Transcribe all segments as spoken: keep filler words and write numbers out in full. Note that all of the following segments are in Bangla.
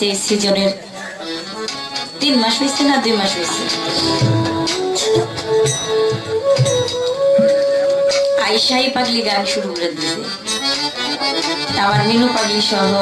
আসছে এই সিজনের তিন মাস হয়েছে না দুই মাস হয়েছে আইসাই পাগলি গান শুরু করে দিয়েছে আমার মিনু পাগলি সহ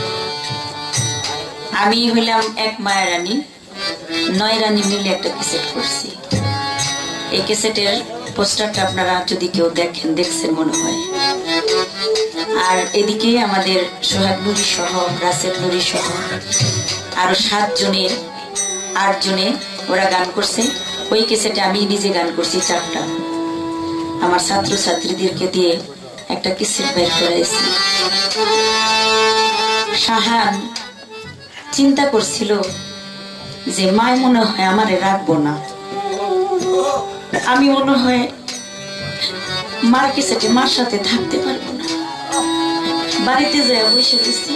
আমি হইলাম এক মায়া রানী নয় রানী মিলে একটা ক্যাসেট করছি এই ক্যাসেটের পোস্টারটা আপনারা যদি কেউ দেখেন দেখছেন মনে হয় আর এদিকে আমাদের সোহাগ নুরি সহ রাসেল নুরি সহ আরো সাত জনের আট জনে ওরা গান করছে ওই ক্যাসেটে আমি নিজে গান করছি চারটা আমার ছাত্র ছাত্রীদেরকে দিয়ে একটা ক্যাসেট বের করেছি শাহান চিন্তা করছিল যে মায় মনে হয় আমারে রাখবো না আমি মনে হয় মার ক্যাসেটে মার সাথে থাকতে পারবো না বাড়িতে যায় বসে গেছি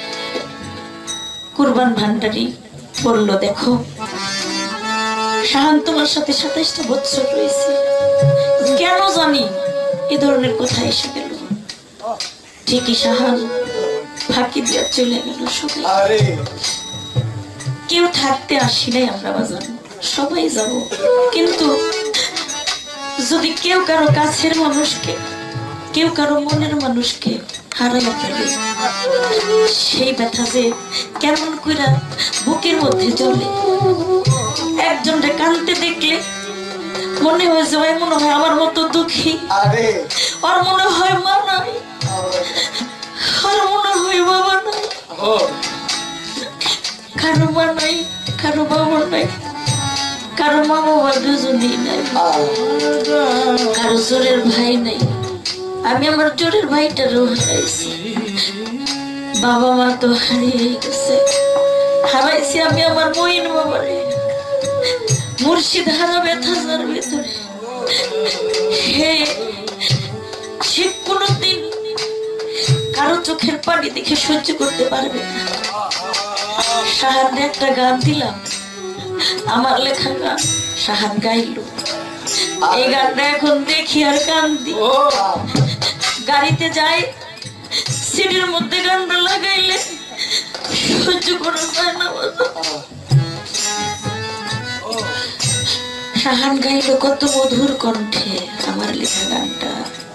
কুরবান ভান্ডারি বললো দেখো শাহান তোমার সাথে সাতাইশটা বছর রয়েছে কেন জানি এ ধরনের কথা এসে গেল ঠিকই শাহান ফাঁকি দিয়া চলে গেল সবাই কেউ থাকতে আসি নাই আমরা বাজার সবাই যাব কিন্তু যদি কেউ কারো কাছের মানুষকে কেউ কারো মনের মানুষকে হারাইয়া ফেলে সেই ব্যথা যে কেমন কইরা বুকের মধ্যে জ্বলে একজনকে কাঁদতে দেখলে মনে হয় যে ওই মনে হয় আমার মতো দুঃখী আর মনে হয় মা নাই আর মনে হয় বাবা নাই কারো মা নাই কারো বাবা নাই কারো মা বাবা দুজনেই নাই কারো জোরের ভাই নাই আমি আমার জোরের ভাইটারও হারাইছি বাবা মা তো হারিয়ে গেছে হারাইছি আমি আমার মইন বাবারে মুর্শিদ হারা ব্যথা যার ভেতরে হে সে কোনদিন কারো চোখের পানি দেখে সহ্য করতে পারবে না শাহান একটা গান দিলাম আমার লেখা গান শাহান গাইলো এই গানটা এখন দেখি আর কান্দি গাড়িতে যাই সিটের মধ্যে গানটা লাগাইলে সহ্য করা যায় না শাহান গাইলো কত মধুর কণ্ঠে আমার লেখা গানটা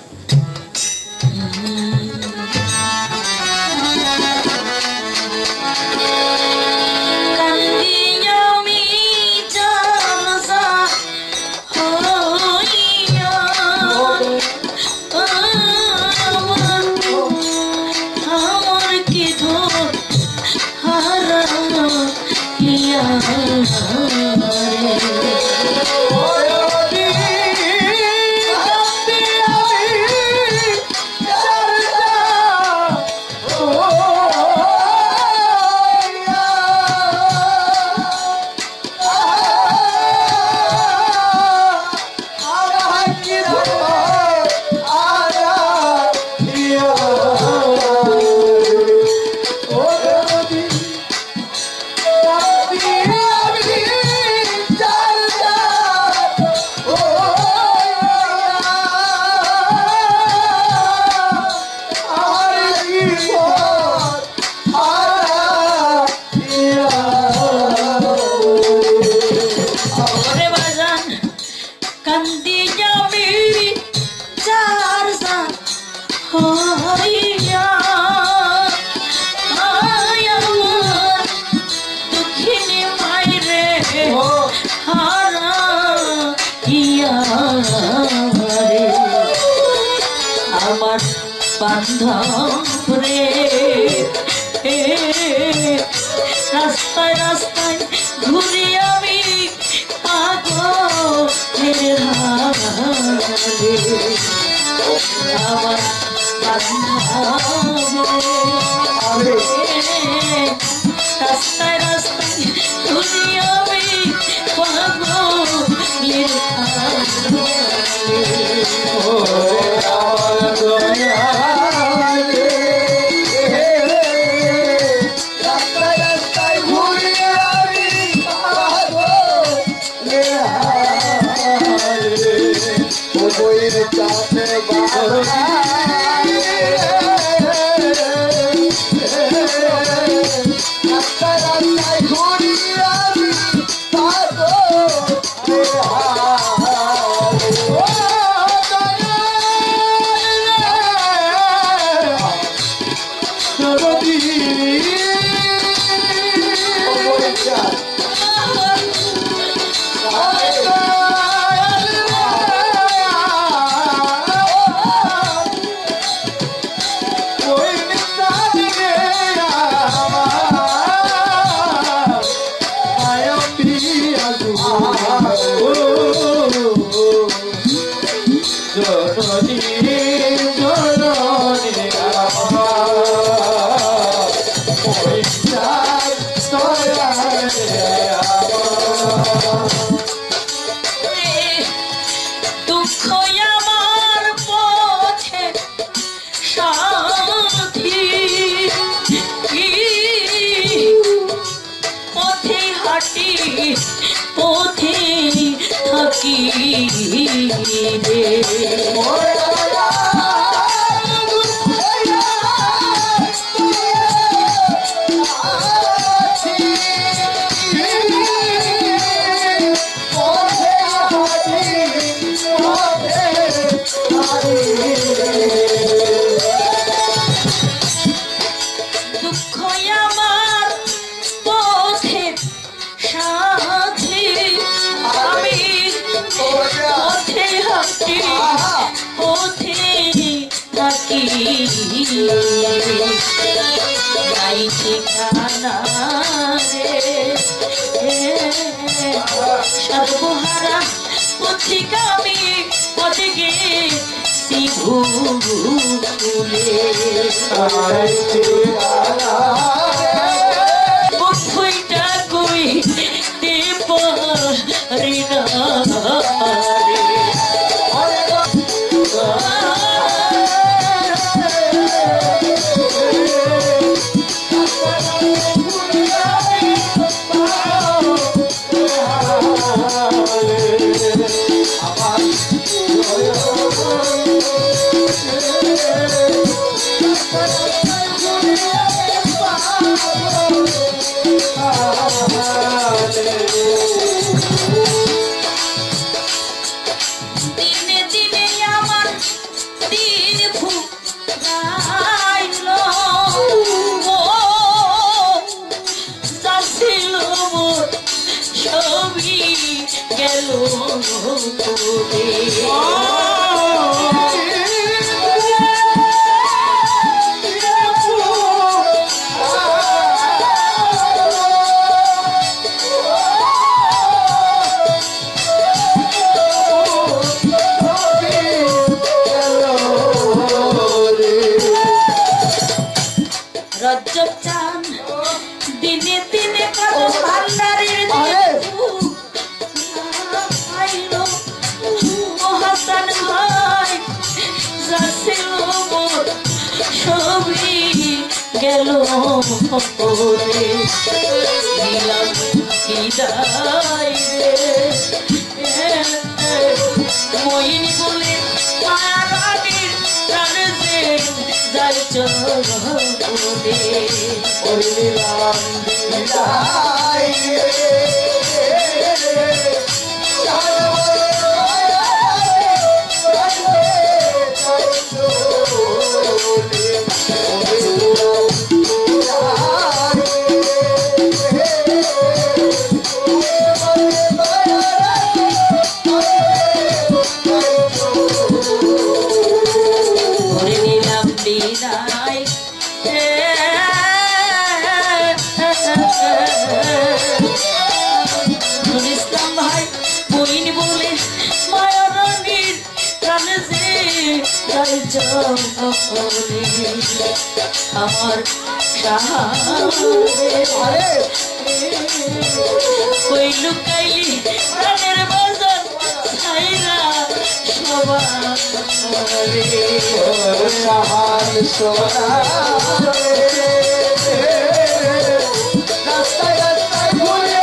রাস্তায় রাস্তায় ঘুরি আমি পাগলের হালে আমার রাস্তায় রাস্তায় ঘুরি আমি পাগলের হালে We're হাঁটি পথে থাকি রে নাই ঠিকানা রে সর্বহারা পথিকামি পথে গেছি ভুলে বন্ধুইটা কইতে পারি না আমার কই লুকাইলি প্রাণের বাজার ছাইরা সবার সোনা রাস্তায় রাস্তায় ঘুরে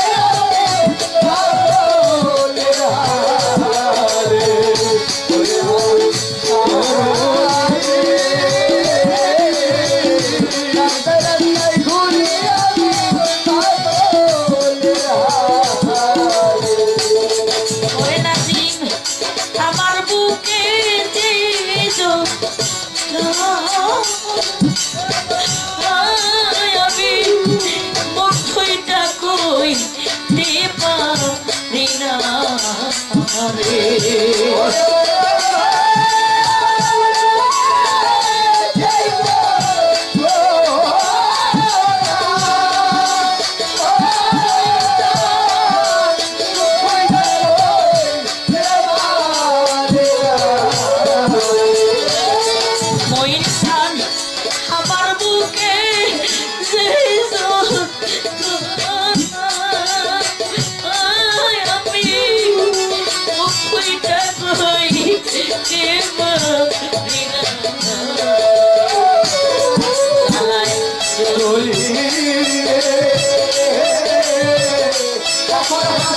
Boy,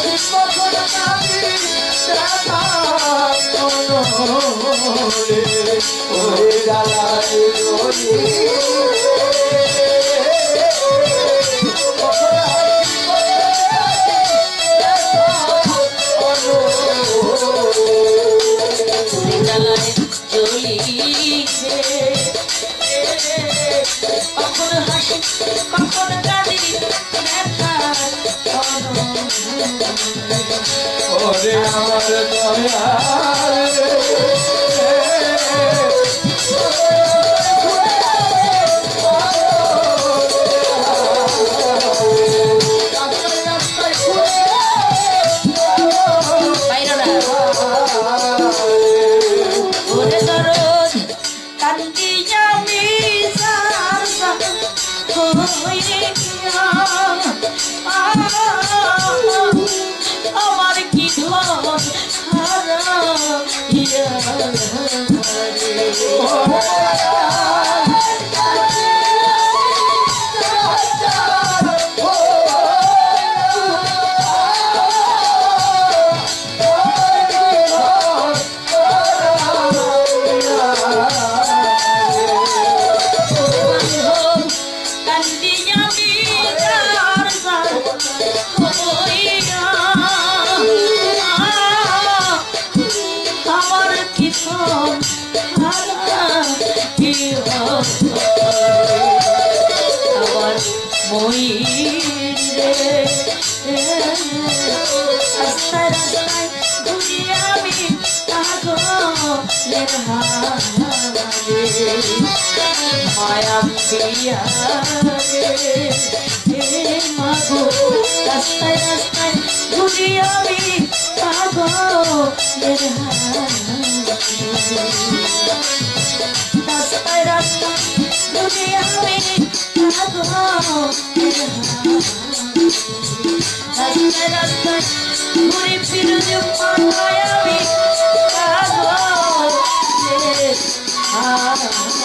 Ah